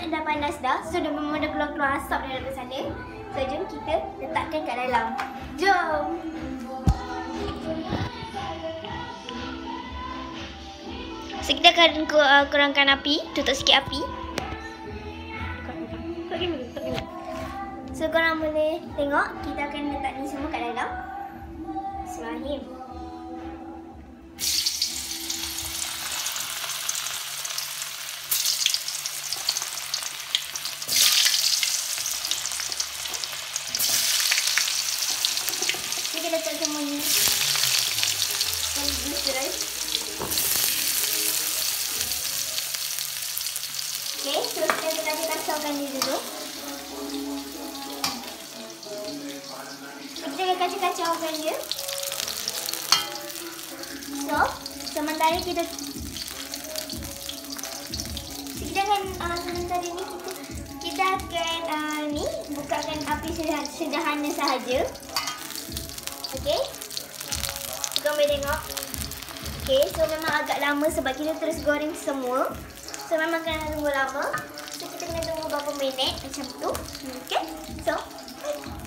minyak dah panas dah. So dah memang dah keluar-keluar asap daripada sana. So jom kita letakkan kat dalam. Jom. So kita akan kurangkan api, tutup sikit api. So korang boleh tengok kita akan letak ni semua kat dalam. Bismillahirrahmanirrahim. Kita letak semuanya. Okay, terus kita kacaukan dia dulu. Kita akan kacau-kacaukan dia. So, sementara kita akan sementara ni kita akan bukakan api sederhana sahaja. Okey. Korang boleh tengok. Okey, so memang agak lama sebab kita terus goreng semua. So memang kena tunggu lama. So kita kena tunggu beberapa minit macam tu. Okey. So